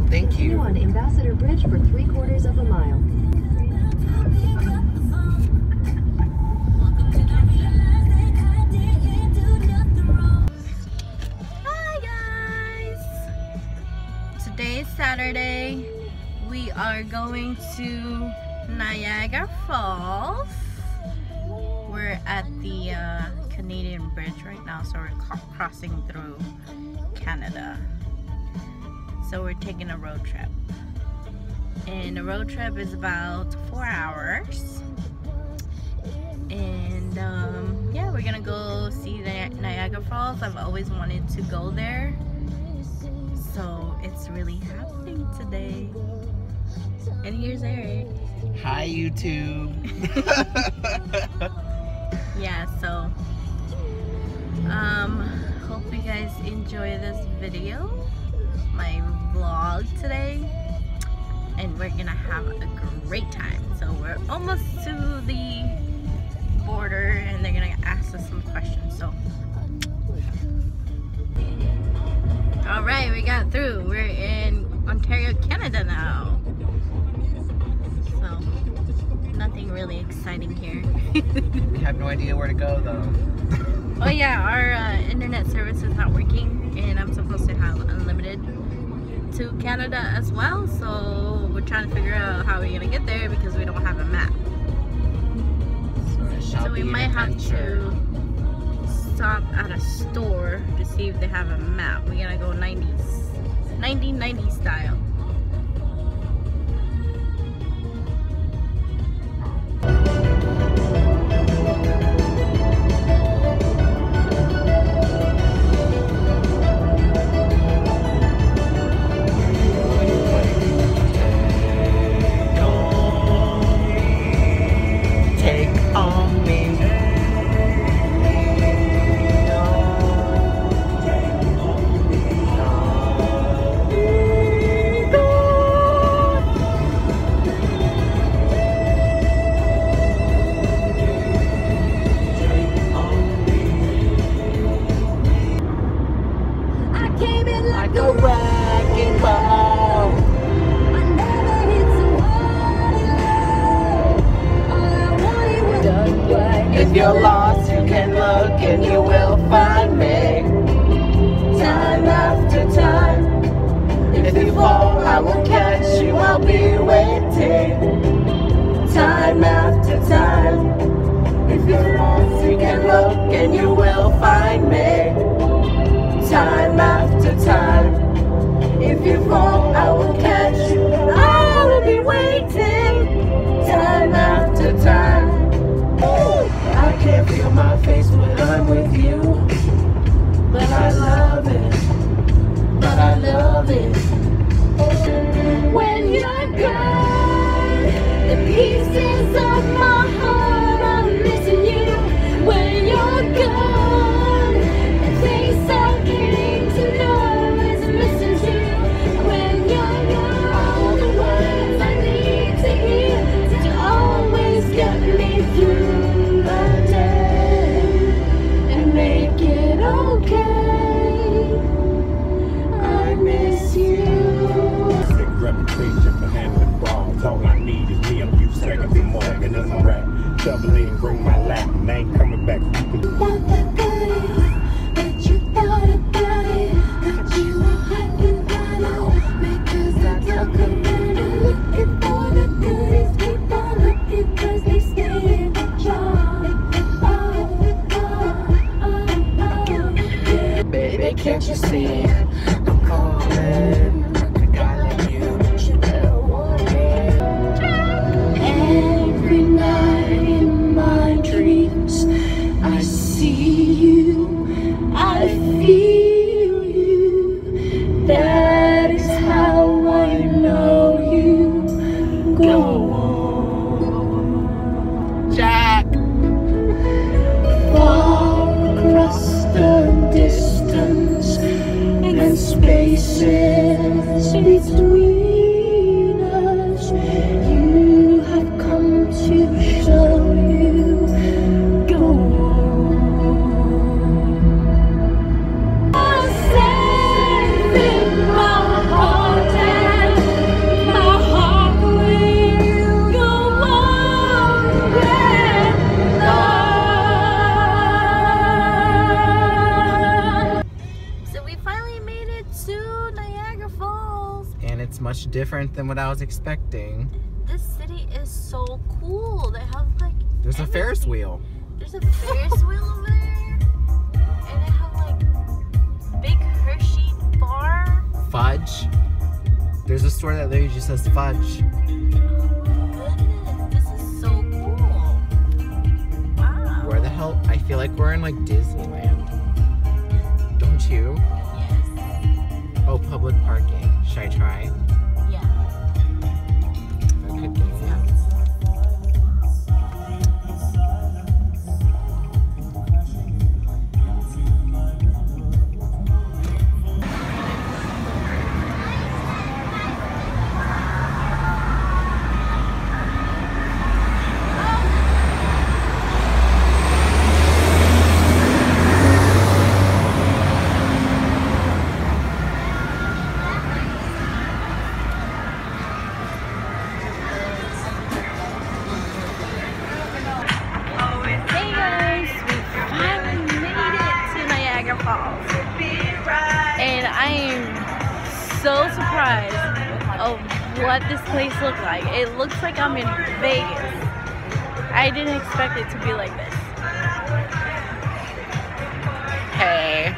Thank you. On Ambassador Bridge for 3/4 of a mile. Hi guys! Today is Saturday. We are going to Niagara Falls. We're at the Canadian Bridge right now, so we're crossing through Canada. So we're taking a road trip. And the road trip is about 4 hours. And yeah, we're gonna go see the Niagara Falls. I've always wanted to go there. So it's really happening today. And here's Eric. Hi YouTube. Yeah, so hope you guys enjoy this video, my vlog today, and we're gonna have a great time. So we're almost to the border and they're gonna ask us some questions. So all right, we got through. We're in Ontario, Canada now. So nothing really exciting here. We have no idea where to go though. Oh yeah, our internet service is not working, and I'm supposed to have unlimited to Canada as well, so we're trying to figure out how we're gonna get there because we don't have a map. So we might have to stop at a store to see if they have a map. We're gonna go 1990 style. If you're lost, you can look and you will find me. Time after time. If you fall, I will catch you, I'll be waiting. Time after time. If you're lost, you can look and you will find me. Time after time. If you fall, I will catch you, I will be waiting. Time after time. I can't feel my face when I'm with you, but I love it, but I love it. When you're gone, the pieces of my heart are missing you. When you're gone, the things I came to know is missing you. When you're gone, all the words I need to hear to always get me through the day and make it okay. I miss you. Reputation for handling brawls. All I need is me a few seconds and more, and it's a rap. Double in, bring my lap, and I ain't coming back. But you thought about it, but you were happy about it, because I talk about it. Looking for the goodies, keep on looking, cause they stay in the jar. Yeah. Baby, can't you see I'm calling? A guy like you should never want me. Every night in my dreams, I see you, I feel you. That is how I know you. Go on, Jack! far across the distance and spaces between us. You have come to show you. Go on. Safe in my heart and and it's much different than what I was expecting. This city is so cool. They have like There's a Ferris wheel. There's a Ferris wheel over there, and they have like big Hershey bar. Fudge. There's a store that literally just says fudge. Goodness, this is so cool. Wow. Where the hell? I feel like we're in like Disneyland. Don't you? Yes. Oh, public parking. Should I try? Yeah. I could get that. Hey guys, we finally made it to Niagara Falls, and I am so surprised of what this place looked like. It looks like I'm in Vegas. I didn't expect it to be like this. Hey.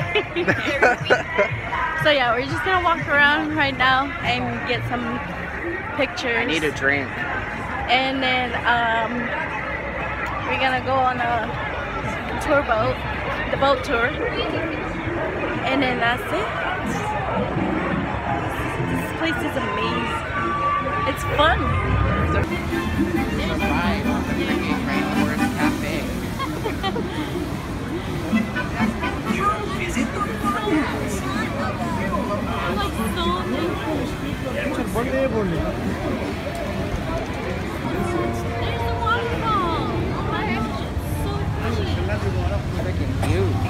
So yeah, we're just gonna walk around right now and get some pictures. I need a drink. And then we're gonna go on a tour boat, the boat tour, and then that's it. This place is amazing. It's fun. There's a vibe on the freaking Rainforest Cafe. There's the waterfall. Oh my gosh, it's so pretty. Freaking huge.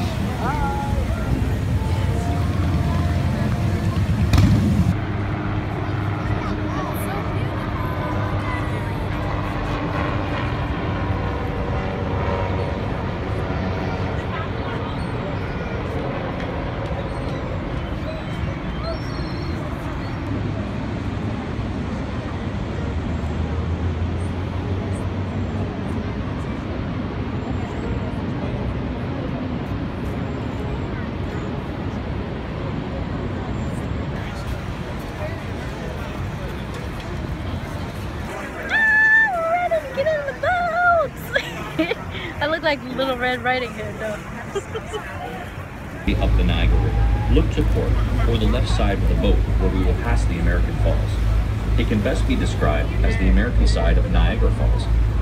Get in the boats! I look like Little Red Riding Hood though. Up the Niagara River, look to port or the left side of the boat where we will pass the American Falls. It can best be described as the American side of Niagara Falls.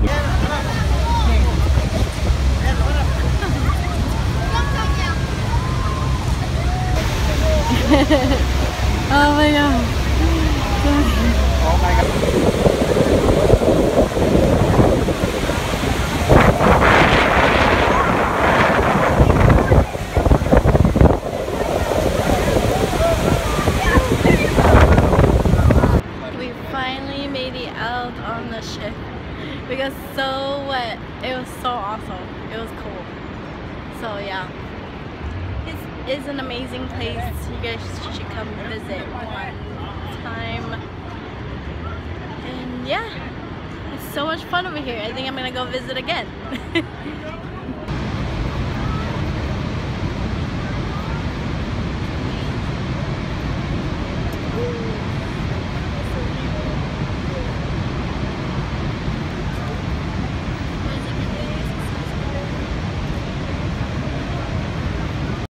Oh my god. Oh my god. We finally made it out on the ship. We got so wet. It was so awesome. It was cool. So yeah. It's an amazing place. You guys should come visit one time. And yeah, it's so much fun over here. I think I'm gonna go visit again.